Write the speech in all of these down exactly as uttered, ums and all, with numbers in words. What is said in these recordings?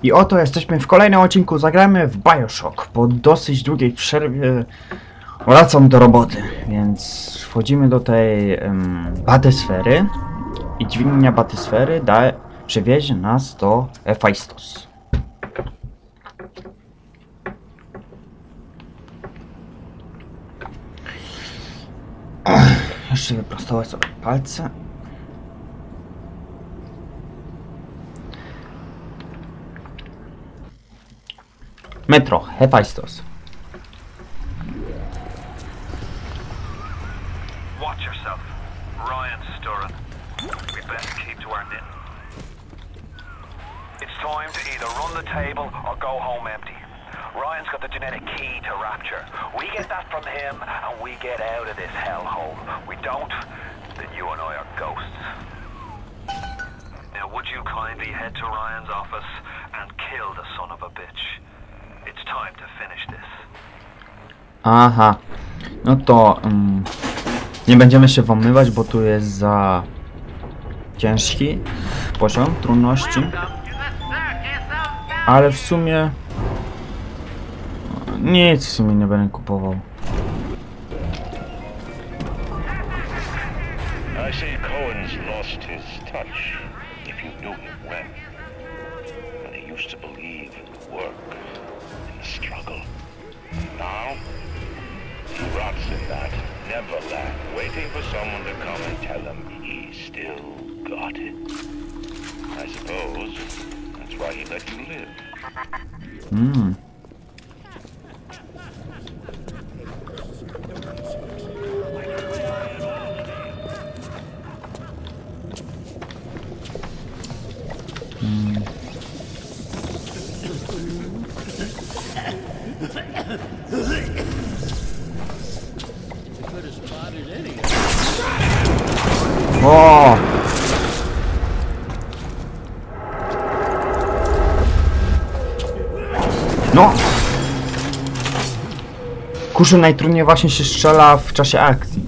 I oto jesteśmy w kolejnym odcinku. Zagramy w BioShock. Po dosyć długiej przerwie wracam do roboty, więc wchodzimy do tej um, batysfery i dźwignia batysfery da, przewiezie nas do Hephaistos. Jeszcze wyprostować sobie palce. Metro, Hephaistos. Watch yourself. Ryan's stirring. We best keep to our knitting. It's time to either run the table or go home empty. Ryan's got the genetic key to Rapture. We get that from him and we get out of this hellhole. We don't, then you and I are ghosts. Now would you kindly head to Ryan's office and kill the son of a bitch? It's time to finish this. Aha. No to um, nie będziemy się włamywać, bo tu jest za ciężki poziom trudności. Ale w sumie nic w sumie nie będę kupował. I say Cohen's lost his touch, if you knew him well. When he used to believe in the work, in the struggle. Now, he rots in that neverland, waiting for someone to come and tell him he's still got it. I suppose that's why he let you live. Hmm. O! No! Kurczę, najtrudniej właśnie się strzela w czasie akcji.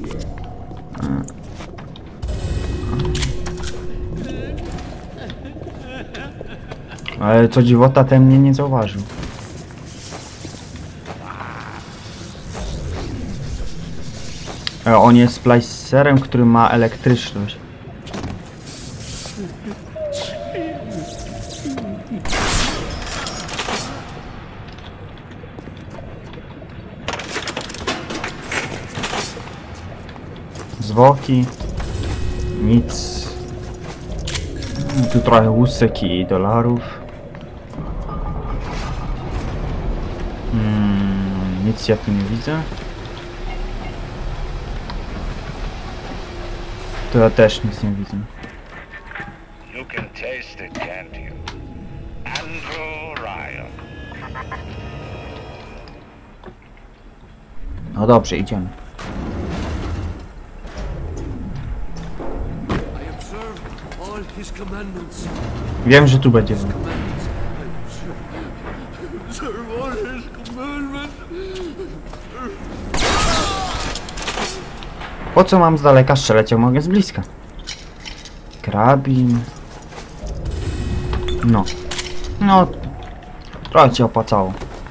Ale co dziwota, ten mnie nie zauważył. On jest splicerem, który ma elektryczność. Zwłoki. Nic. Tu trochę łusek i dolarów. Hmm, nic ja tu nie widzę. To ja też nic nie widzę. You can taste it, can't you? Andrew Ryan. No dobrze, idziemy. Wiem, że tu będzie. Po co mam z daleka strzelać, jak mogę z bliska? Karabin. No. No. Trochę się opłacało.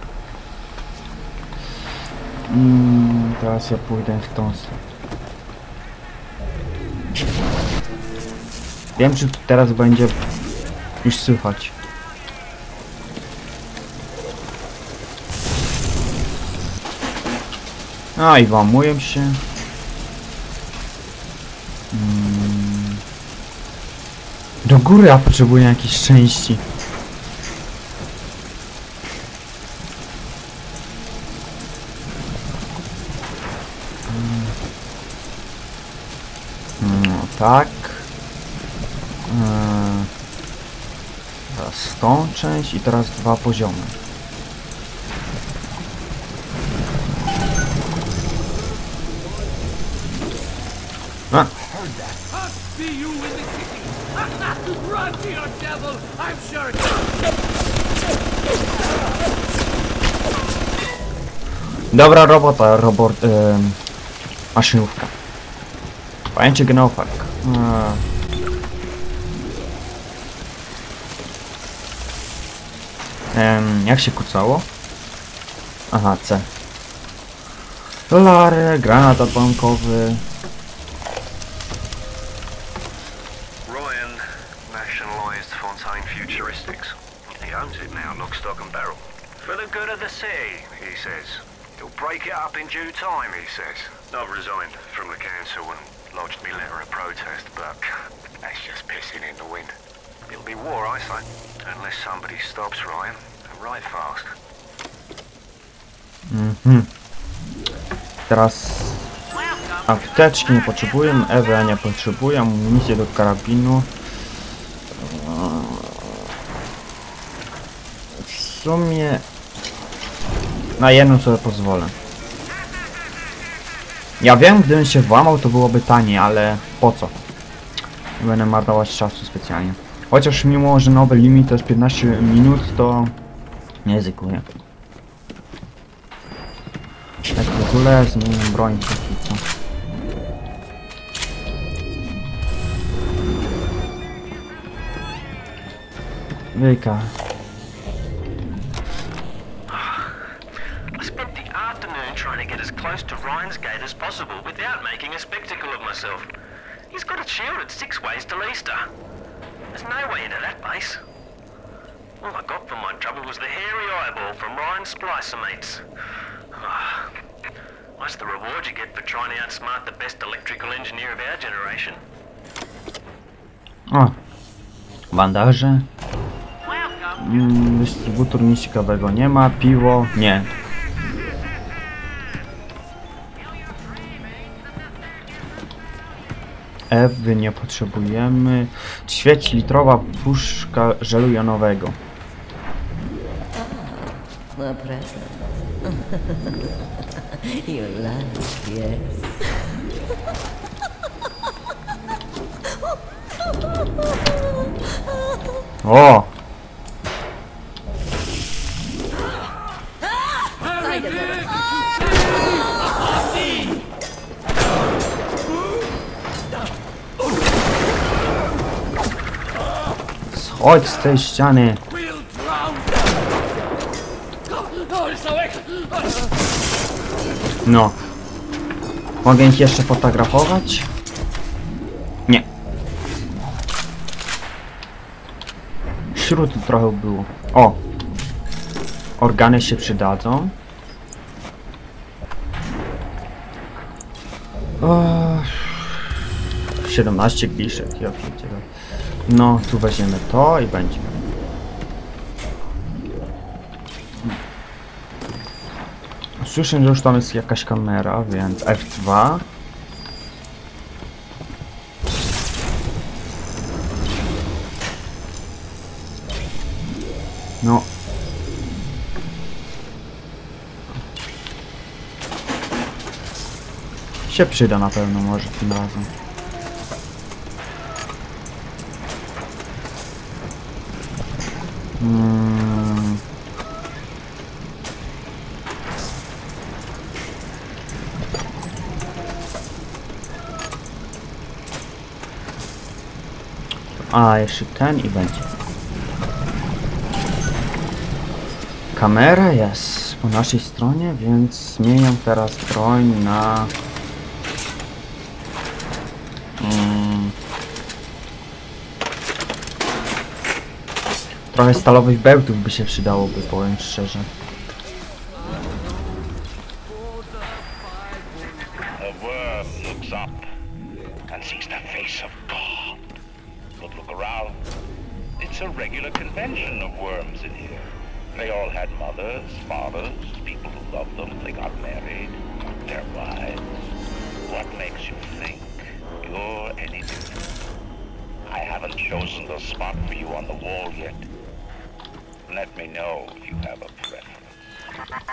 Mm, teraz ja pójdę w tą stronę. Wiem, że teraz będzie już słychać. No i włamuję się. Hmm. Do góry ja potrzebuję jakiejś części. No tak. Eee, teraz tą część i teraz dwa poziomy. A. Dobra robota, robot, yy, maszynówka. Pojęcie Gnofak. Em, jak się kucało? Aha, C. Dolary, granat odłamkowy. Ryan nationalised Fontaine Futuristics. He owns it now, lock, stock and barrel. For the good of the city, he says. He'll break it up in due time, he says. I've resigned from the council and lodged me letter of protest, but that's just pissing in the wind. It'll be war, I say, unless somebody stops Ryan, and right fast. Mhm. Teraz apteczki nie potrzebuję, Ewę nie potrzebuję, amunicję do karabinu. W sumie na jedną sobie pozwolę. Ja wiem, gdybym się włamał, to byłoby taniej, ale po co? Nie będę marnować czasu specjalnie. Chociaż mimo, że nowy limit to jest piętnaście minut, to nie ryzykuję. Tak w ogóle zmienię broń póki co. Wyjka. I spent the afternoon trying to get as close to Ryan's gate as possible without making a spectacle of myself. He's got it shielded six ways till Easter. There's no way into that base. All I got for my trouble was the hairy eyeball from Ryan's splicer mates. Ah, what's the reward you get for trying to outsmart the best electrical engineer of our generation? O! Bandaże. Mm, dystrybutor nic ciekawego nie ma. Piwo. Nie. Ewy nie potrzebujemy. Ćwierćlitrowa puszka żelu jonowego. My present. You like, yes. O! Schodź z tej ściany. No. Mogę ich jeszcze fotografować? Nie. Śrutu trochę było. O! Organy się przydadzą. O, siedemnaście gliszek, ja pierdzielę. No, tu weźmiemy to i będzie. Słyszę, że już tam jest jakaś kamera, więc F dwa. No. Się przyda na pewno, może tym razem. Hmm. A, jeszcze ten i będzie. Kamera jest po naszej stronie, więc zmieniam teraz broń na... Hmm. Trochę stalowych bełtów by się przydałoby, powiem szczerze. A worm looks up and sees the face of God. But look around. It's a regular convention of worms in here. They all had mothers, fathers, people who loved them. They got married, their wives. What makes you think you're any different? I haven't chosen the spot for you on the wall yet. Let me know if you have a preference.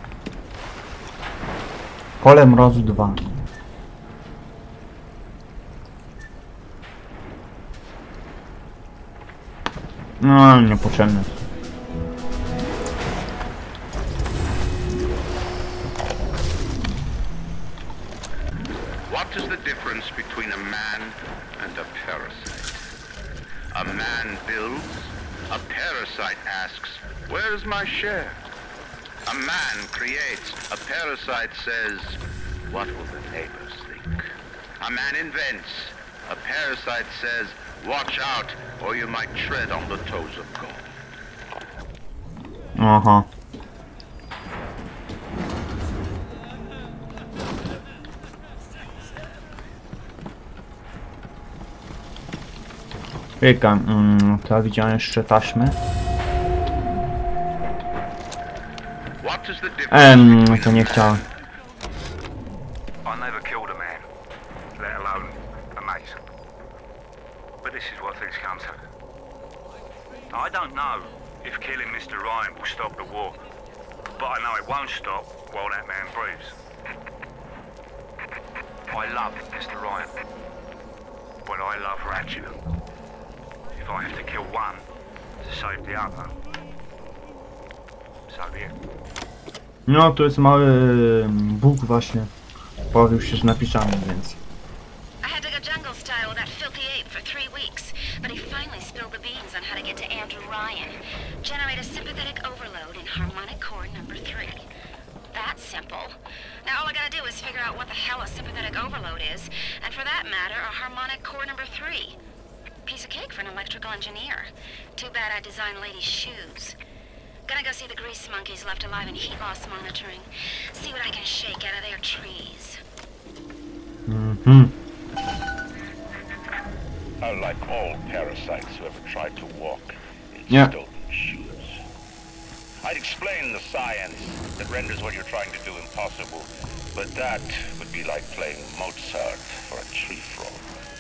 Pole mrozu dwa. No, niepotrzebne. What is the difference between a man and a parasite? A man builds, a parasite asks, where's my share? A man creates, a parasite says, what will the neighbors think? A man invents, a parasite says, watch out, or you might tread on the toes of God. Aha. Czekaj, mm, to ja widziałem jeszcze taśmy. What is the difference Em, between to a nie man chciałem. I never killed a man, let alone a mate. But this is what things come to. I don't know if killing Mister Ryan will stop the war, but I know it won't stop while that man breathes. I love Mister Ryan, but I love Ratchet. If I have to kill one to save the other, so be it. No, tu jest mały bóg właśnie. Pojawił się z napisami, więc... I had to go jungle style with that filthy ape for three weeks, but he finally spilled the beans on how to get to Andrew Ryan. Generate a sympathetic overload in harmonic chord number three. That's simple. Now all I gotta do is figure out what the hell a sympathetic overload is, and for that matter, a harmonic chord number three. Piece of cake for an electrical engineer. Too bad I designed ladies' shoes. Gonna go see the grease monkeys left alive in heat loss monitoring. See what I can shake out of their trees. Mhm. Unlike all parasites who ever tried to walk in Yeah. stolen shoes. I'd explain the science that renders what you're trying to do impossible, but that would be like playing Mozart for a tree frog.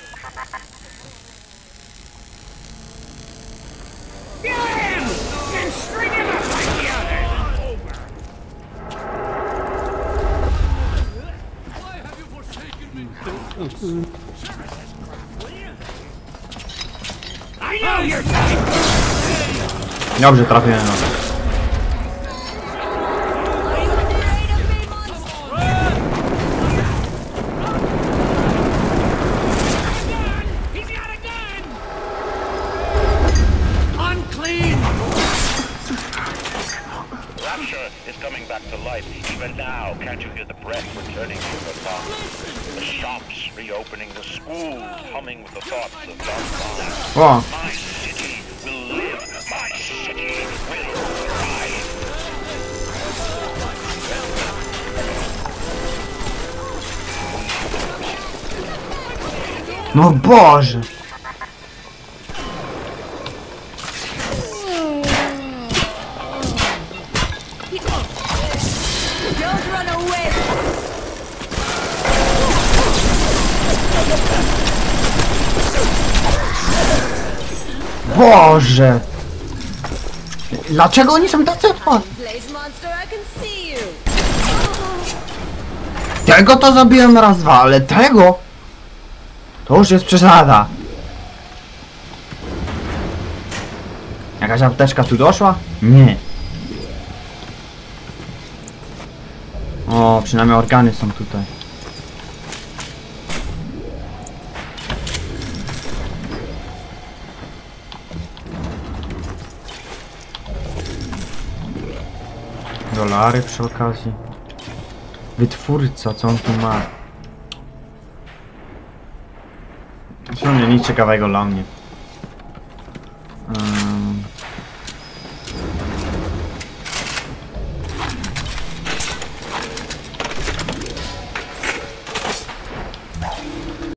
Dobrze trafiłem. No. Rapture is coming back to life. Even now, can't you hear the breath returning to the tongue? The shops reopening, the schools humming with the thoughts of dark times. O, My city will live. My city will thrive. no Boże! Don't run away! Boże! Dlaczego oni są tacy odporni? Blaze monster, I can see you! Tego to zabiłem raz, dwa, ale tego? To już jest przesada. Jakaś apteczka tu doszła? Nie. O, przynajmniej organy są tutaj. Dolary przy okazji. Wytwórca, co on tu ma? W sumie nic ciekawego dla mnie.